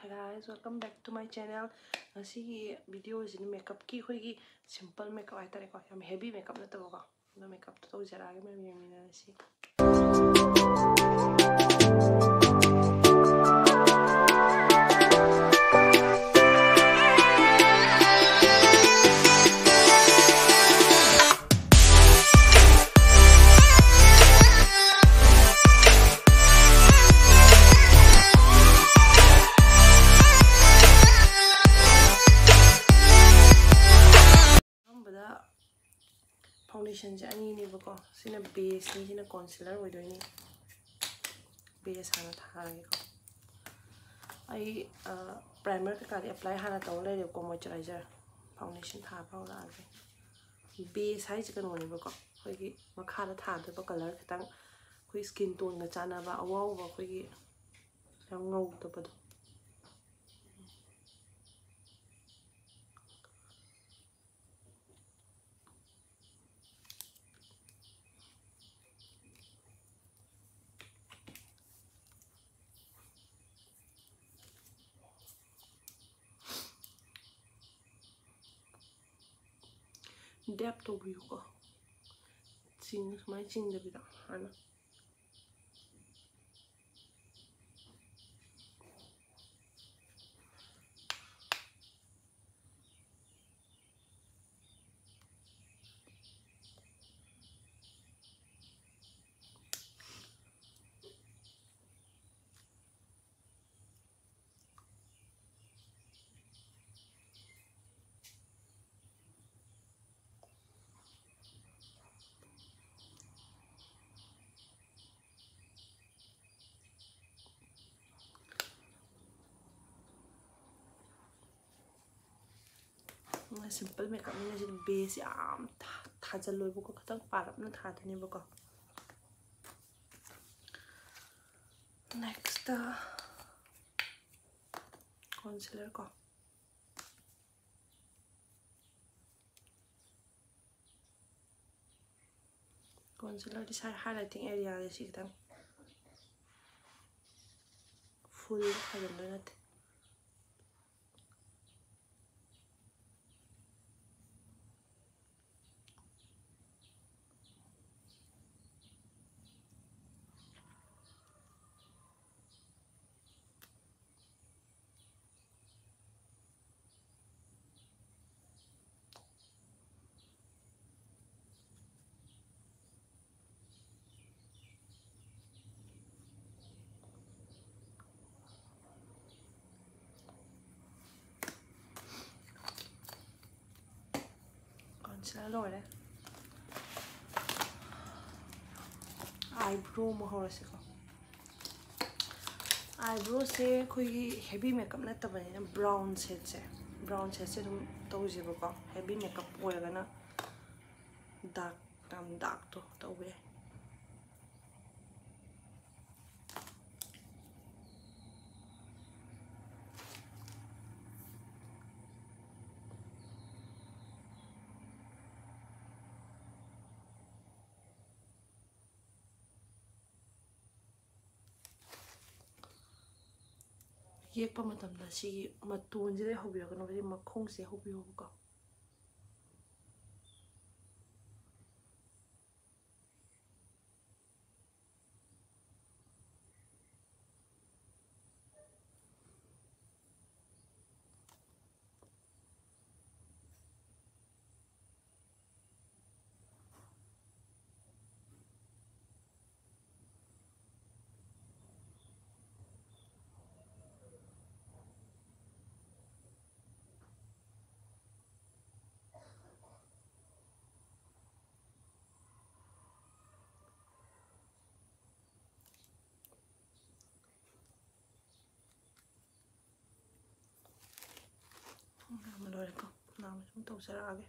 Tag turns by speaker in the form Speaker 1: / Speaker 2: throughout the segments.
Speaker 1: Hi guys, welcome back to my channel. Ngasi video is ni makeup ki khoi simple makeup ai tare ko yam heavy makeup na tabo ko no makeup to jara ge me na si foundation je ani ni bako sina base ni sina concealer oi doi ni base hana thage ko ai primer ka kali apply hana taw le ko moisturizer foundation tha pa la ase base hai chikan oni bako khoi gi makha da tha de ba color khitang khoi skin tone ga chana ba awaw ba khoi gi yam ngau to ba do depth to view ko ching mai ching de bida hana simple makeup ni je base yam tha jal loi bu ko khatang parap na tha thani bu ko next concealer ko concealer di sai highlighting area le si khatang full hajan lo nat concealer lo le eyebrow mo ho se ko eyebrow se khoi heavy makeup na ta bani na brown shade se dum to je ko heavy makeup oil ga na dark to we yek pa matam da si matun je hobi ko no ma khong se hobi ho ko ma lo ko na ma sum to sara age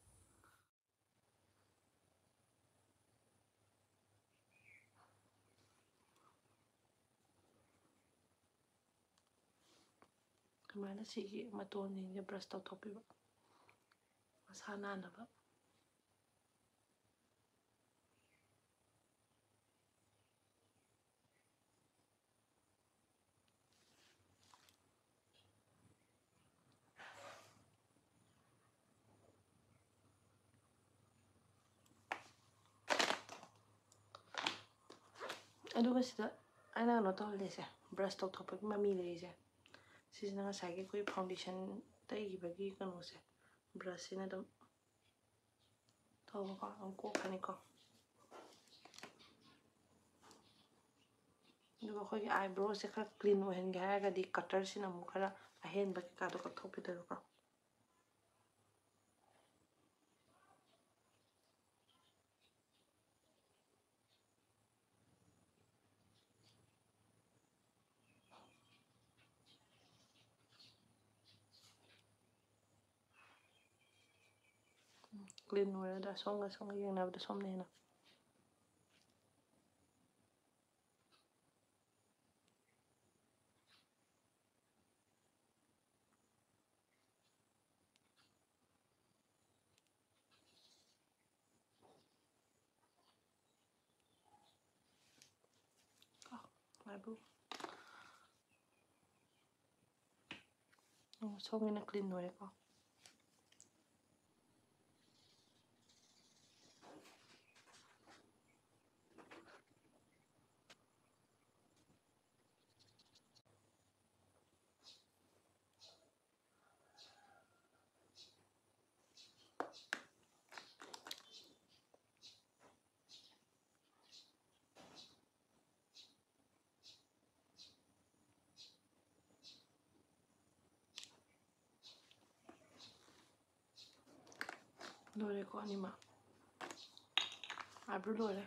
Speaker 1: kamana si maton ni brush to topi ba masana na ba ꯑꯗꯨꯒ ꯁꯤꯗ ꯑꯩꯅ ꯀꯩꯅꯣ ꯇꯧꯍꯜꯂꯤꯁꯦ brush ꯇꯧꯊꯣꯛꯄꯒꯤ ꯃꯃꯤ ꯂꯩꯔꯤꯁꯦ ꯁꯤꯁꯤꯅ ꯉꯁꯥꯏꯒꯤ ꯑꯩꯈꯣꯏ foundation ꯇꯩꯈꯤꯕꯒꯤ ꯀꯩꯅꯣꯁꯦ ꯕ꯭ꯔꯁꯁꯤꯅ ꯑꯗꯨꯝ ꯇꯧꯕꯀꯣ ꯑꯗꯨꯝ ꯀꯣꯛꯈ꯭ꯔꯅꯤꯀꯣ ꯑꯗꯨꯒ ꯑꯩꯈꯣꯏꯒꯤ ꯑꯥꯏꯕ꯭ꯔꯣꯁꯦ ꯈꯔ ꯀ꯭ꯂꯤꯟ ꯑꯣꯏꯍꯟꯒꯦ ꯍꯥꯏꯔꯒꯗꯤ ꯀꯇꯔꯁꯤꯅ ꯑꯃꯨꯛ ꯈꯔ ꯑꯍꯦꯟꯕ ꯀꯩꯀꯥꯗꯣ ꯀꯛꯊꯣꯛꯄꯤꯗꯣꯏꯕꯀꯣ ꯀ꯭ꯂꯤꯟ ꯑꯣꯏꯔꯗ꯭ꯔꯥ ꯁꯣꯝꯒ ꯌꯦꯡꯅꯕꯗ ꯁꯣꯝꯅ ꯍꯦꯟꯅ ꯍꯥꯏꯕꯨ ꯁꯣꯝꯒꯤꯅ ꯀ꯭ꯂꯤꯟ ꯑꯣꯏꯔꯦꯀꯣ ꯂꯣꯏꯔꯦꯀꯣ ꯑꯅꯤꯃꯛ ꯑꯥꯏꯕ꯭ꯔꯣ ꯂꯣꯏꯔꯦ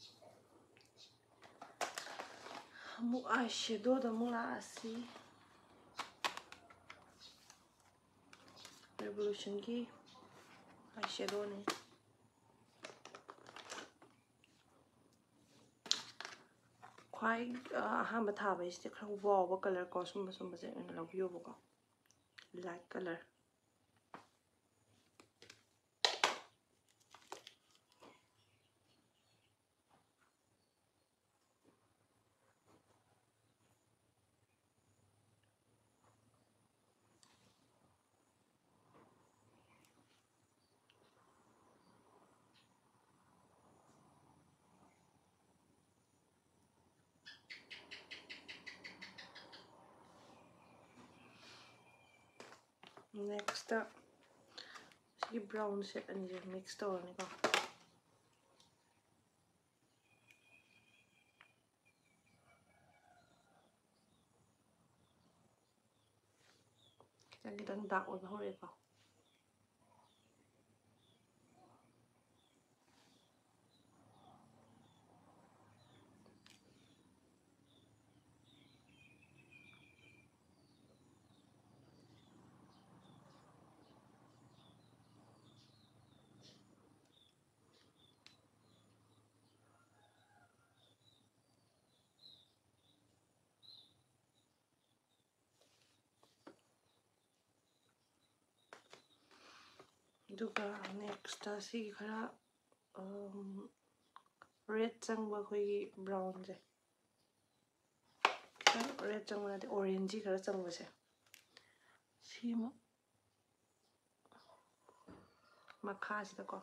Speaker 1: ꯑꯃꯨꯛ ꯑꯥꯏ ꯁꯦꯗꯣꯗ ꯑꯃꯨꯛ ꯂꯥꯛꯑꯁꯤ ꯔꯦꯚꯣꯂꯨꯁꯟꯒꯤ ꯑꯥꯏ ꯁꯦꯗꯣꯅꯤ ꯈ꯭ꯋꯥꯏ ꯑꯍꯥꯟꯕ ꯊꯥꯕꯩꯁꯤꯗꯤ ꯈꯔ ꯋꯥꯎꯕ ꯀꯂꯔ ꯀꯣ ꯁꯨꯝꯕꯁꯦ ꯑꯣꯏꯅ ꯂꯧꯕꯤꯌꯣꯕꯀꯣ ꯂꯥꯏꯠ ꯀꯂꯔ ꯅꯦꯛꯁꯇ ꯁꯤꯒꯤ ꯕ꯭ꯔꯥꯎꯟ ꯁꯦꯠ ꯑꯅꯤꯁꯦ ꯃꯤꯛꯁ ꯇꯧꯔꯅꯤꯀꯣ ꯈꯤꯇꯪ ꯈꯤꯇꯪ ꯗꯥꯔꯛ ꯑꯣꯏꯕ ꯍꯧꯔꯛꯑꯦꯀꯣ ꯑꯗꯨꯒ ꯅꯦꯛꯁꯇ ꯁꯤꯒꯤ ꯈꯔ ꯔꯦꯠ ꯆꯪꯕ ꯑꯩꯈꯣꯏꯒꯤ ꯕ꯭ꯔꯥꯎꯟꯁꯦ ꯈꯤꯇꯪ ꯔꯦꯠ ꯆꯪꯕ ꯅꯠꯇꯦ ꯑꯣꯔꯦꯟꯖꯤ ꯈꯔ ꯆꯪꯕꯁꯦ ꯁꯤꯃ ꯃꯈꯥꯁꯤꯗꯀꯣ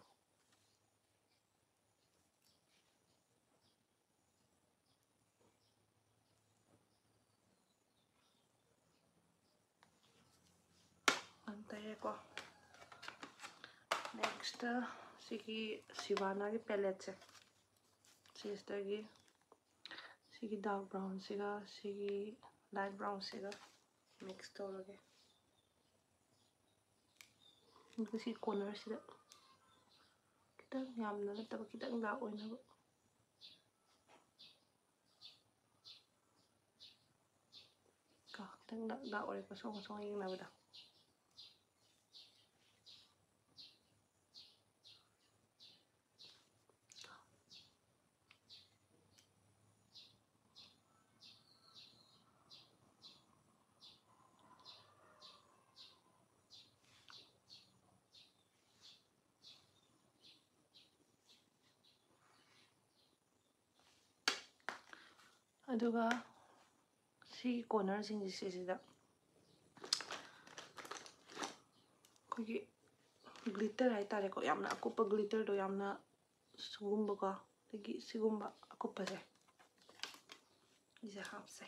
Speaker 1: ꯇꯩꯔꯦꯀꯣ ꯅꯦꯛꯁꯇ ꯁꯤꯒꯤ ꯁꯤꯕꯥꯅꯥꯒꯤ ꯄꯦꯂꯦꯠꯁꯦ ꯁꯤꯁꯤꯗꯒꯤ ꯁꯤꯒꯤ ꯗꯥꯔꯛ ꯕ꯭ꯔꯥꯎꯟꯁꯤꯒ ꯁꯤꯒꯤ ꯂꯥꯏꯠ ꯕ꯭ꯔꯥꯎꯟꯁꯤꯒ ꯃꯤꯛꯁ ꯇꯧꯔꯒꯦ ꯑꯗꯨꯒ ꯁꯤ ꯀꯣꯔꯅꯔꯁꯤꯗ ꯈꯤꯇꯪ ꯌꯥꯝꯅ ꯅꯠꯇꯕ ꯈꯤꯇꯪ ꯗꯥꯔꯛ ꯑꯣꯏꯅꯕ ꯈꯤꯇꯪ ꯗꯥꯔꯛ ꯑꯣꯏꯔꯦꯀꯣ ꯁꯣꯝꯒ ꯌꯦꯡꯅꯕꯗ ꯑꯗꯨꯒ ꯁꯤꯒꯤ ꯀꯣꯔꯅꯔꯁꯤꯡꯁꯦ ꯁꯤꯁꯤꯗ ꯑꯩꯈꯣꯏꯒꯤ ꯒ꯭ꯂꯤꯇꯔ ꯍꯥꯏꯇꯥꯔꯦꯀꯣ ꯌꯥꯝꯅ ꯑꯀꯨꯞꯄ ꯒ꯭ꯂꯤꯇꯔꯗꯣ ꯌꯥꯝꯅ ꯁꯤꯒꯨꯝꯕꯀꯣ ꯑꯗꯒꯤ ꯁꯤꯒꯨꯝꯕ ꯑꯀꯨꯞꯄꯁꯦ 이제 합세.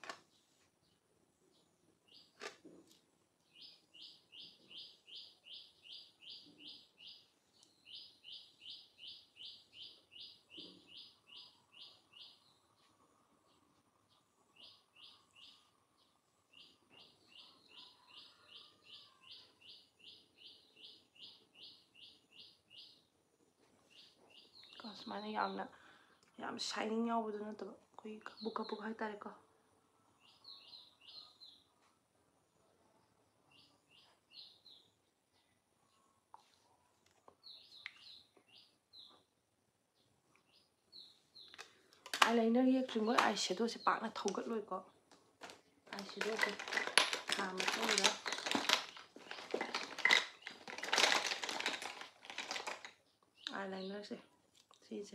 Speaker 1: 수많은 ям 샤이닝 야오보드는 또 거의 부카부카 할다니까. 아이라이너 예쁘는 거 아이섀도우에 빡나 더글로 이거. 아이섀도우 다 맞춰보자. 아이라이너세 시제.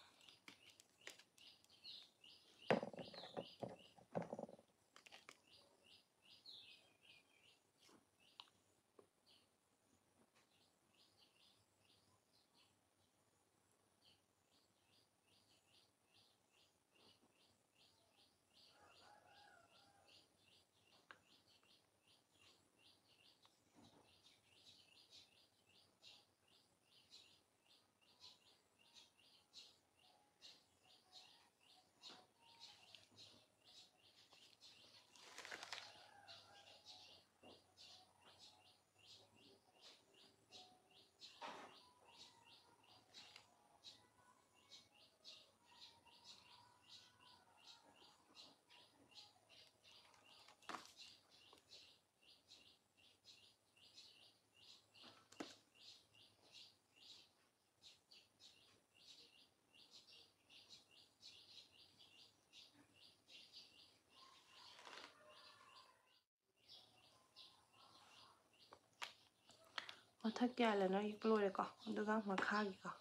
Speaker 1: ꯃꯊꯛꯀꯤ ꯑꯥꯏꯂꯥꯏꯅꯔ ꯌꯦꯛꯄ ꯂꯣꯏꯔꯦꯀꯣ ꯑꯗꯨꯒ ꯃꯈꯥꯒꯤꯀꯣ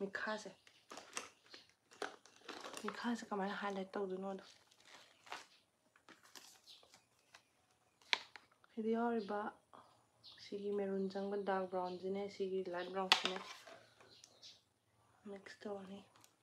Speaker 1: ꯃꯤꯈꯥꯁꯦ ꯀꯃꯥꯏꯅ ꯍꯥꯏꯂꯥꯏꯠ ꯇꯧꯗꯣꯏꯅꯣꯗꯣ ꯁꯤꯗ ꯌꯥꯎꯔꯤꯕ ꯁꯤꯒꯤ ꯃꯦꯔꯨꯟ ꯆꯪꯕ ꯗꯥꯔꯛ ꯕ꯭ꯔꯥꯎꯟꯁꯤꯅꯦ ꯁꯤꯒꯤ ꯂꯥꯏꯠ ꯕ꯭ꯔꯥꯎꯟꯁꯤꯅꯦ ꯃꯤꯛꯁ ꯇꯧꯔꯅꯤ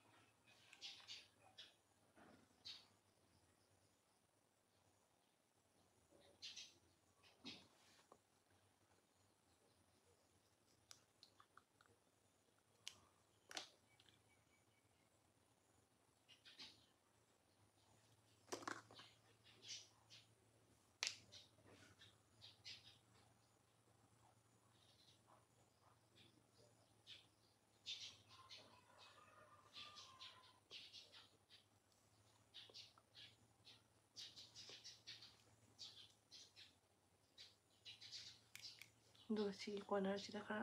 Speaker 1: ꯑꯗꯨꯒ ꯁꯤꯒꯤ ꯀꯣꯔꯅꯔꯁꯤꯗ ꯈꯔ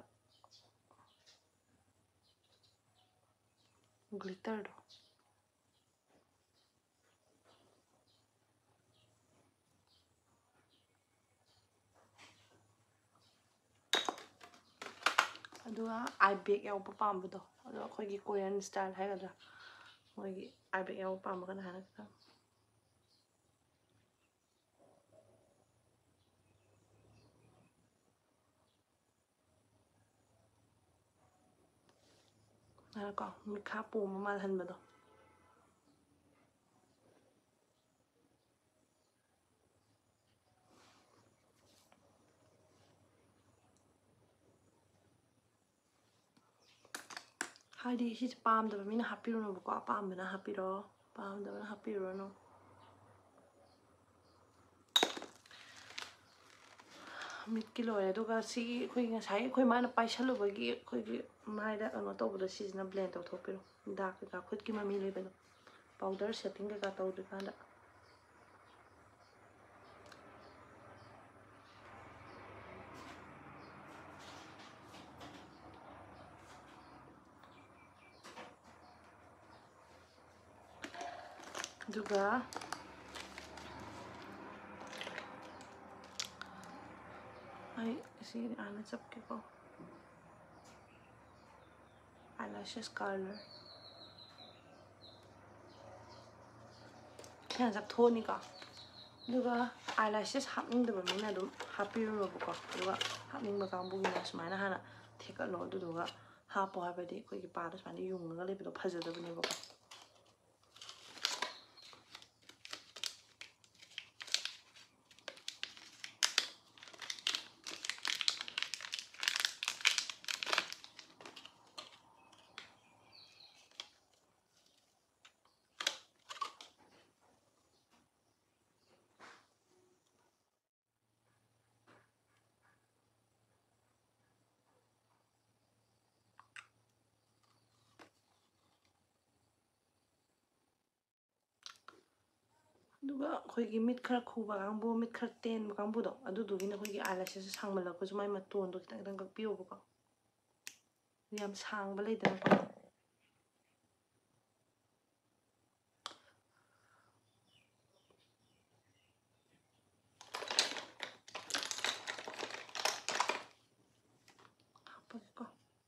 Speaker 1: ꯒ꯭ꯂꯤꯇꯔꯗꯣ ꯑꯗꯨꯒ ꯑꯥꯏ ꯕꯦꯛ ꯌꯥꯎꯕ ꯄꯥꯝꯕꯗꯣ ꯑꯗꯣ ꯑꯩꯈꯣꯏꯒꯤ ꯀꯣꯔꯤꯌꯟ ꯁ꯭ꯇꯥꯏꯜ ꯍꯥꯏꯒꯗ꯭ꯔꯥ ꯃꯣꯏꯒꯤ ꯑꯥꯏ ꯕꯦꯛ ꯌꯥꯎꯕ ꯄꯥꯝꯕꯒꯅ ꯍꯥꯟꯅ ꯈꯤꯇꯪ ꯀꯣ ꯃꯤꯈꯥ ꯄꯣꯝꯕ ꯃꯥꯜꯍꯟꯕꯗꯣ ꯍꯥꯏꯗꯤ ꯁꯤꯁꯦ ꯄꯥꯝꯗꯕ ꯃꯤꯅ ꯍꯥꯞꯄꯤꯔꯨꯅꯨꯕꯀꯣ ꯑꯄꯥꯝꯕꯅ ꯍꯥꯞꯄꯤꯔꯣ ꯄꯥꯝꯗꯕꯅ ꯍꯥꯞꯄꯤꯔꯨꯔꯅꯨ ꯃꯤꯠꯀꯤ ꯂꯣꯏꯔꯦ ꯑꯗꯨꯒ ꯁꯤꯒꯤ ꯑꯩꯈꯣꯏꯒꯤ ꯉꯁꯥꯏ ꯑꯩꯈꯣꯏ ꯃꯥꯅ ꯄꯥꯏꯁꯜꯂꯨꯕꯒꯤ ꯑꯩꯈꯣꯏꯒꯤ ꯃꯥꯏꯗ ꯀꯩꯅꯣ ꯇꯧꯕꯗꯣ ꯁꯤꯁꯤꯅ ꯕ꯭ꯂꯦꯟ ꯇꯧꯊꯣꯛꯄꯤꯔꯣ ꯗꯥꯛ ꯀꯩꯀꯥ ꯈꯨꯠꯀꯤ ꯃꯃꯤ ꯂꯩꯕꯗꯣ ꯄꯥꯎꯗꯔ ꯁꯦꯠꯇꯤꯡ ꯀꯩꯀꯥ ꯇꯧꯗ꯭ꯔꯤꯀꯥꯟꯗ ꯑꯗꯨꯒ ꯑꯩ ꯁꯤ ꯍꯥꯟꯅ ꯆꯞꯀꯦꯀꯣ eyelashes color ꯍꯥꯟꯅ ꯆꯞꯊꯣꯛꯑꯅꯤꯀꯣ ꯑꯗꯨꯒ eyelashes ꯍꯥꯞꯅꯤꯡꯗꯕ ꯃꯤꯅ ꯑꯗꯨꯝ ꯍꯥꯞꯄꯤꯔꯨꯔꯕꯀꯣ ꯑꯗꯨꯒ ꯍꯥꯞꯅꯤꯡꯕ ꯀꯥꯡꯕꯨꯒꯤꯅ ꯁꯨꯃꯥꯏꯅ ꯍꯥꯟꯅ ꯊꯦꯛꯀꯠꯂꯣ ꯑꯗꯨꯗꯨꯒ ꯍꯥꯞꯄꯣ ꯍꯥꯏꯕꯗꯤ ꯑꯩꯈꯣꯏꯒꯤ ꯄꯥꯗ ꯁꯨꯃꯥꯏꯅ ꯌꯨꯡꯉꯒ ꯂꯩꯕꯗꯣ ꯐꯖꯗꯕꯅꯦꯕꯀꯣ ꯑꯗꯨꯒ ꯑꯩꯈꯣꯏꯒꯤ ꯃꯤꯠ ꯈꯔ ꯈꯨꯕ ꯀꯥꯡꯕꯨ ꯃꯤꯠ ꯈꯔ ꯇꯦꯟꯕ ꯀꯥꯡꯕꯨꯗꯣ ꯑꯗꯨꯗꯨꯒꯤꯅ ꯑꯩꯈꯣꯏꯒꯤ ꯑꯥꯏꯂꯦꯁꯦꯁꯁꯦ ꯁꯥꯡꯃꯜꯂꯛꯄꯁꯨ ꯃꯥꯏ ꯃꯇꯣꯟꯗꯣ ꯈꯤꯇꯪ ꯈꯤꯇꯪ ꯀꯛꯄꯤꯌꯣꯕꯀꯣ ꯌꯥꯝ ꯁꯥꯡꯕ ꯂꯩꯗꯅꯀꯣ ꯍꯥꯞꯄꯒꯦꯀꯣ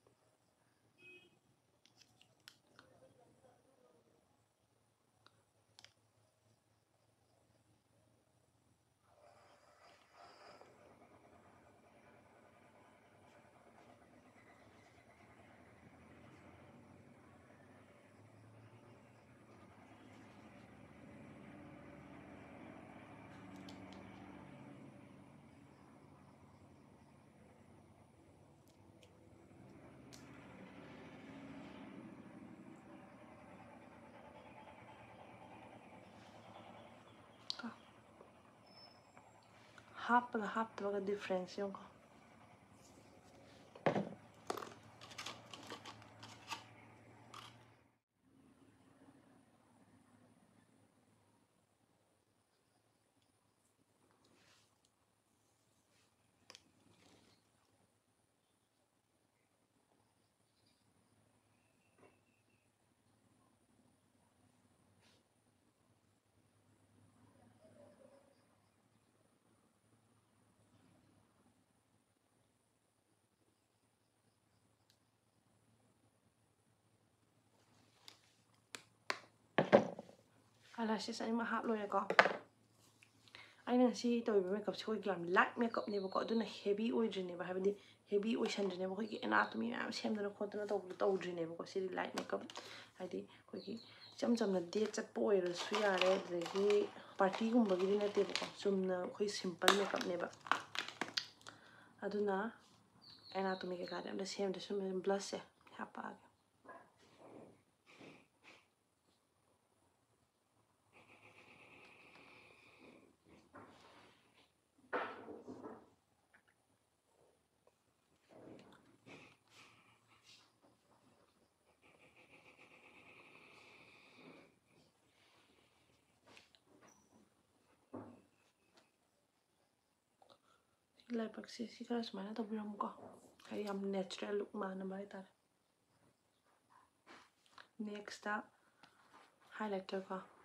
Speaker 1: ꯍꯥꯞꯄꯒ ꯍꯥꯞꯇꯕꯒ ꯗꯤꯐ꯭ꯔꯦꯟꯁ ꯌꯦꯡꯉꯣ ꯑꯥꯏꯂꯥꯁꯦꯁ ꯑꯅꯤꯃꯛ ꯍꯥꯞ ꯂꯣꯏꯔꯦꯀꯣ ꯑꯩꯅ ꯉꯁꯤ ꯇꯧꯔꯤꯕ ꯃꯦꯀꯞꯁꯦ ꯑꯩꯈꯣꯏꯒꯤ ꯌꯥꯝ ꯂꯥꯏꯠ ꯃꯦꯀꯞꯅꯦꯕꯀꯣ ꯑꯗꯨꯅ ꯍꯦꯚꯤ ꯑꯣꯏꯗ꯭ꯔꯤꯅꯦꯕ ꯍꯥꯏꯕꯗꯤ ꯍꯦꯚꯤ ꯑꯣꯏꯁꯟꯗ꯭ꯔꯤꯅꯦꯕ ꯑꯩꯈꯣꯏꯒꯤ ꯑꯦꯅꯥꯇꯣꯃꯤ ꯃꯌꯥꯝ ꯁꯦꯝꯗꯅ ꯈꯣꯠꯇꯅ ꯇꯧꯕꯗꯣ ꯇꯧꯗ꯭ꯔꯤꯅꯦꯕꯀꯣ ꯁꯤꯗꯤ ꯂꯥꯏꯠ ꯃꯦꯀꯞ ꯍꯥꯏꯗꯤ ꯑꯩꯈꯣꯏꯒꯤ ꯏꯆꯝ ꯆꯝꯅ ꯗꯦꯠ ꯆꯠꯄ ꯑꯣꯏꯔꯁꯨ ꯌꯥꯔꯦ ꯑꯗꯨꯗꯒꯤ ꯄꯥꯔꯇꯤꯒꯨꯝꯕꯒꯤꯗꯤ ꯅꯠꯇꯦꯕꯀꯣ ꯆꯨꯝꯅ ꯑꯩꯈꯣꯏ ꯁꯤꯝꯄꯜ ꯃꯦꯀꯞꯅꯦꯕ ꯑꯗꯨꯅ ꯑꯦꯅꯥꯇꯣꯃꯤ ꯀꯩꯀꯥꯗꯤ ꯑꯝꯇ ꯁꯦꯝꯗ꯭ꯔꯦ ꯁꯨꯝ ꯕ꯭ꯂꯁꯁꯦ ꯍꯥꯞꯄꯛꯑꯒꯦ ꯂꯥꯏꯕꯛꯁꯦ ꯁꯤ ꯈꯔ ꯁꯨꯃꯥꯏꯅ ꯇꯧꯕꯤꯔꯝꯃꯨꯀꯣ ꯍꯥꯏꯗꯤ ꯌꯥꯝ ꯅꯦꯆꯔꯦꯜ ꯂꯨꯛ ꯃꯥꯟꯅꯕ ꯍꯥꯏꯇꯥꯔꯦ ꯅꯦꯛꯁꯇ ꯍꯥꯏꯂꯥꯏꯇꯔ ꯀꯣ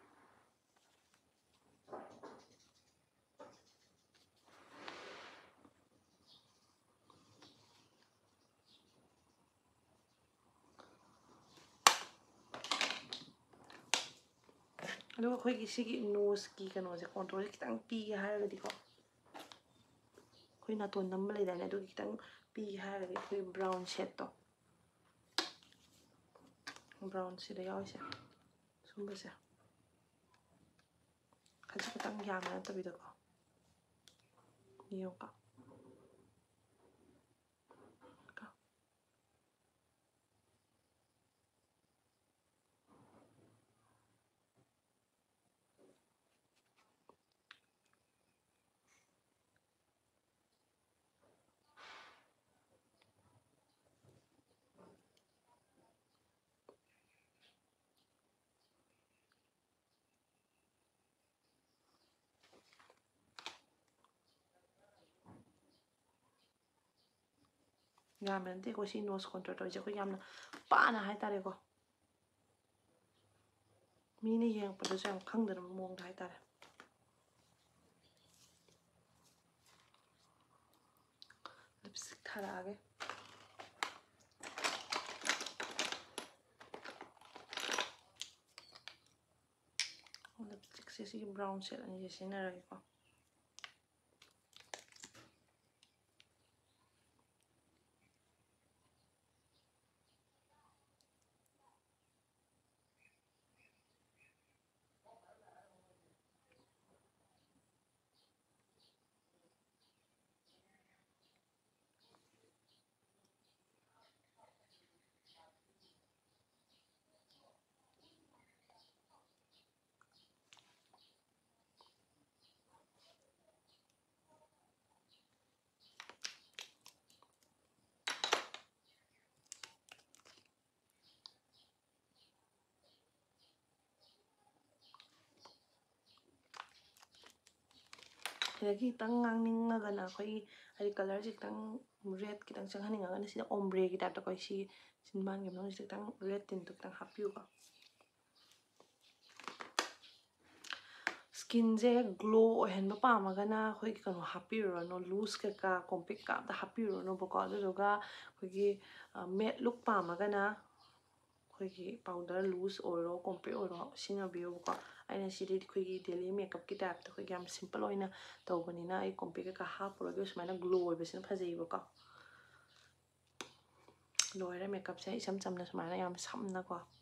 Speaker 1: ꯑꯗꯨꯒ ꯑꯩꯈꯣꯏꯒꯤ ꯁꯤꯒꯤ ꯅꯣꯁꯀꯤ ꯀꯩꯅꯣꯁꯦ ꯀꯣꯟꯇ꯭ꯔꯣꯜꯁꯦ ꯈꯤꯇꯪ ꯄꯤꯒꯦ ꯍꯥꯏꯔꯒꯗꯤꯀꯣ ꯑꯩꯈꯣꯏ ꯅꯥꯇꯣꯟ ꯅꯝꯕ ꯂꯩꯗꯥꯏꯅꯦ ꯑꯗꯨꯒꯤ ꯈꯤꯇꯪ ꯄꯤꯒꯦ ꯍꯥꯏꯔꯒꯗꯤ ꯑꯩꯈꯣꯏ ꯕ꯭ꯔꯥꯎꯟ ꯁꯦꯠꯇꯣ ꯕ꯭ꯔꯥꯎꯟ ꯁꯤꯗ ꯌꯥꯎꯔꯤꯁꯦ ꯁꯨꯝꯕꯁꯦ ꯈꯖꯤꯛ ꯈꯤꯇꯪ ꯌꯥꯝꯅ ꯅꯠꯇꯕꯤꯗꯀꯣ ꯌꯦꯡꯉꯨꯀꯣ ꯌꯥꯝꯅ ꯅꯠꯇꯦꯀꯣ ꯁꯤ ꯅꯣꯁ ꯀꯣꯟꯇ꯭ꯔꯣꯜ ꯇꯧꯔꯤꯁꯦ ꯑꯩꯈꯣꯏ ꯌꯥꯝꯅ ꯄꯥꯅ ꯍꯥꯏꯇꯥꯔꯦꯀꯣ ꯃꯤꯅ ꯌꯦꯡꯉꯛꯄꯗꯁꯨ ꯌꯥꯝ ꯈꯪꯗꯅꯕ ꯃꯑꯣꯡꯗ ꯍꯥꯏꯇꯥꯔꯦ ꯂꯤꯞꯁꯇꯤꯛ ꯊꯥꯔꯛꯑꯒꯦ ꯂꯤꯞꯁꯇꯤꯛꯁꯦ ꯁꯤꯒꯤ ꯕ꯭ꯔꯥꯎꯟ ꯁꯦꯠ ꯑꯅꯤꯁꯦ ꯁꯤꯖꯤꯟꯅꯔꯒꯦꯀꯣ ꯁꯤꯗꯒꯤ ꯈꯤꯇꯪ ꯉꯥꯡꯅꯤꯡꯉꯒꯅ ꯑꯩꯈꯣꯏꯒꯤ ꯍꯥꯏꯗꯤ ꯀꯂꯔꯁꯦ ꯈꯤꯇꯪ ꯔꯦꯗ ꯈꯤꯇꯪ ꯆꯪꯍꯟꯅꯤꯡꯉꯒꯅ ꯁꯤꯗ ꯑꯣꯝꯕ꯭ꯔꯦꯒꯤ ꯇꯥꯏꯞꯇ ꯑꯩꯈꯣꯏ ꯁꯤ ꯆꯤꯟꯕꯥꯟꯒꯤ ꯃꯅꯨꯡꯁꯤꯗ ꯈꯤꯇꯪ ꯔꯦꯗ ꯇꯤꯟꯇꯣ ꯈꯤꯇꯪ ꯍꯥꯞꯄꯤꯌꯨꯀꯣ ꯁ꯭ꯀꯤꯟꯁꯦ ꯒ꯭ꯂꯣ ꯑꯣꯏꯍꯟꯕ ꯄꯥꯝꯃꯒꯅ ꯑꯩꯈꯣꯏꯒꯤ ꯀꯩꯅꯣ ꯍꯥꯞꯄꯤꯔꯨꯔꯅꯣ ꯂꯨꯖ ꯀꯩꯀꯥ ꯀꯣꯝꯄꯦꯛꯀ ꯑꯝꯇ ꯍꯥꯞꯄꯤꯔꯨꯔꯅꯣꯕꯀꯣ ꯑꯗꯨꯗꯨꯒ ꯑꯩꯈꯣꯏꯒꯤ ꯃꯦꯠ ꯂꯨꯛ ꯄꯥꯝꯃꯒꯅ ꯑꯩꯈꯣꯏꯒꯤ ꯄꯥꯎꯗꯔ ꯂꯨꯖ ꯑꯣꯏꯔꯣ ꯀꯣꯝꯄꯦꯛ ꯑꯣꯏꯔꯣ ꯁꯤꯖꯤꯟꯅꯕꯤꯌꯨꯕꯀꯣ ꯑꯩꯅ ꯁꯤꯗꯤ ꯑꯩꯈꯣꯏꯒꯤ ꯗꯦꯂꯤ ꯃꯦꯀꯞꯀꯤ ꯇꯥꯏꯞꯇ ꯑꯩꯈꯣꯏꯒꯤ ꯌꯥꯝ ꯁꯤꯝꯄꯜ ꯑꯣꯏꯅ ꯇꯧꯕꯅꯤꯅ ꯑꯩ ꯀꯣꯝꯄꯦꯛ ꯀꯩꯀꯥ ꯍꯥꯞꯄꯨꯔꯒ ꯁꯨꯃꯥꯏꯅ ꯒ꯭ꯂꯣ ꯑꯣꯏꯕꯁꯤꯅ ꯐꯖꯩꯌꯦꯕꯀꯣ ꯂꯣꯏꯔꯦ ꯃꯦꯀꯞꯁꯦ ꯏꯆꯝ ꯆꯝꯅ ꯁꯨꯃꯥꯏꯅ ꯌꯥꯝ ꯁꯝꯅꯀꯣ